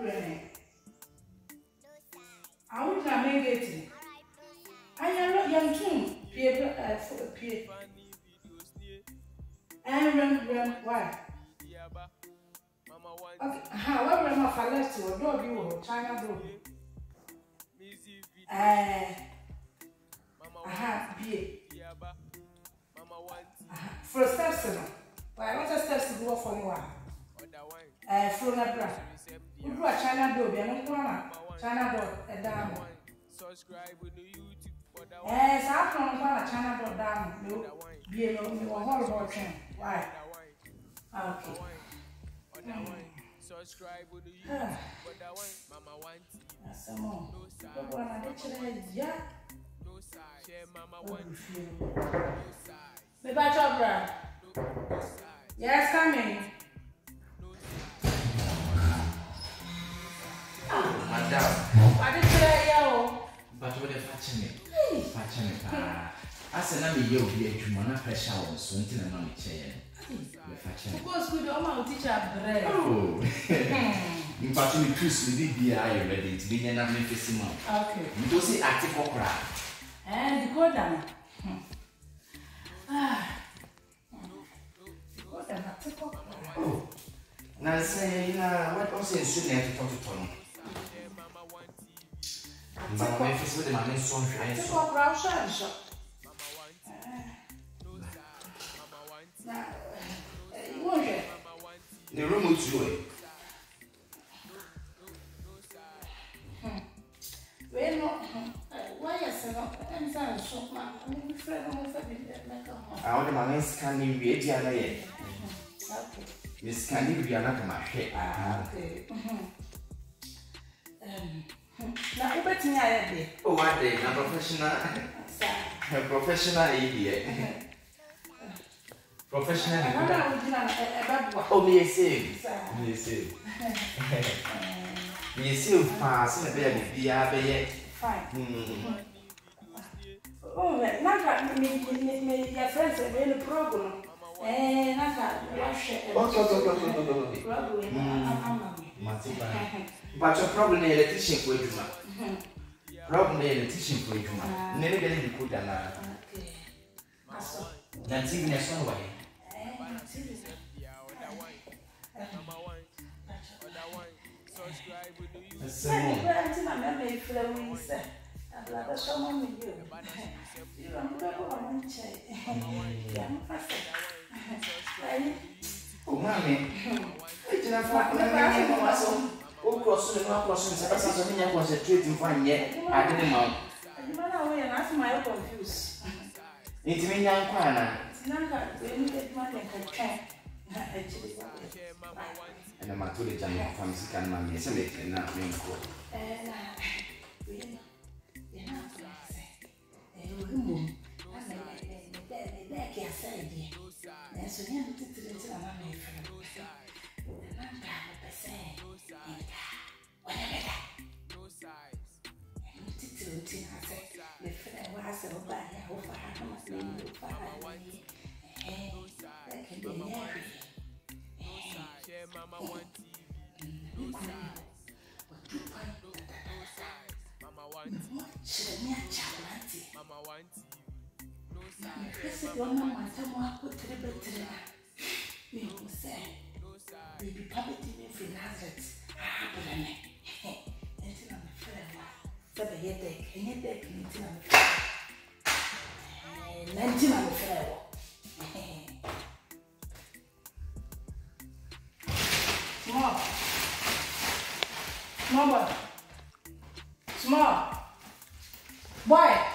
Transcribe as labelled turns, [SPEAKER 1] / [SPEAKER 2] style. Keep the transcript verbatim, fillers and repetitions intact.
[SPEAKER 1] problem. I would not make it. I am not young too. Peer for a peer. And run, run, why? Okay, however, I'm a left to a dog you or China dog. Eh, aha, be for steps. Why, what are steps to go for you? Eh, from a bra. You do a China dog, and I'm China dog, a dam. Eh, so I'm from a China dog down. No, be a horrible train. Why? Okay. Subscribe to you, but that one, Mama wants. That's some more. But when I get you, yeah. No side. Share Mama wants. No side. Me back up, bro. No side. Yes, coming.
[SPEAKER 2] Oh, madam.
[SPEAKER 1] What did you say, yo?
[SPEAKER 2] But what if I change it? I change it. I said, I'm a yo, be a human pressure on something and on the chair.
[SPEAKER 1] Because we don't want to teach our bread.
[SPEAKER 2] Oh, in fact, we choose to be ready to be an amazing man.
[SPEAKER 1] Okay.
[SPEAKER 2] You don't see active opera.
[SPEAKER 1] And go down. Ah, go down.
[SPEAKER 2] Oh, now say, what was it? Soon to talk to Tom. But my face with the man is so nice.
[SPEAKER 1] Go brown shot. Now,
[SPEAKER 2] the room will do it.
[SPEAKER 1] Well, no, why is it not? I'm sorry, so I'm afraid I'm afraid
[SPEAKER 2] I want my name scanning with the other.
[SPEAKER 1] Okay.
[SPEAKER 2] Miss Candy will be another my head.
[SPEAKER 1] Ah, okay. Um, now, you bet me I am.
[SPEAKER 2] Oh, what day? A professional. A professional idiot. Professional. Oh, me a save. Me a save. Me a save fast in a baby. Be a baby. Fine.
[SPEAKER 1] Oh, not me, your friends are really problem. Eh, not that.
[SPEAKER 2] Oh, but your problem is a teaching for you. Problem is a teaching for you. Never get you put an okay. That's even a song way.
[SPEAKER 1] That's my memory for the week, sir. I'd rather someone with you. You don't go on check.
[SPEAKER 2] Oh, mammy. It's enough for me. Oh, crossing and crossing the passage of concentrating fine yet. I didn't know.
[SPEAKER 1] You run away and ask my confused.
[SPEAKER 2] It's me, young Kwana. And I'm actually Jamaican from Sican Mammy, so they cannot ring for. And you're not going to say, I can't say, dear. So you have to do it to my mammy for the man to say, whatever that. No size. And you did to it, I said, the friend was over here, over her, must be over her. Hey, that can be married. Hey, Mama want T V. No size. What you find? No size. Mama want T V. Should I be Mama want T V. No size. This is your mama. Someone put to the bed to the me who say, no size. Baby, Papa didn't feel Nazareth. I happen to me. Anything on the floor. Seven year deck. And yet, deck, anything on the floor. Nineteen on the floor. Small. Small boy. Small. Boy.